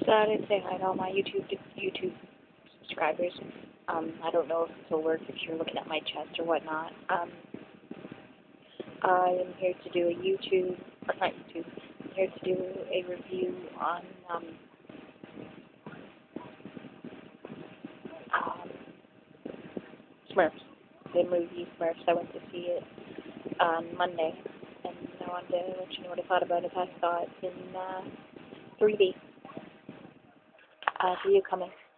thought I'd say hi to all my YouTube subscribers. I don't know if this will work if you're looking at my chest or whatnot. I am here to do a I'm here to do a review on Smurfs, the movie Smurfs. I went to see it on Monday, and I wanted to let you know what I thought about it. I saw it in 3D. See you coming.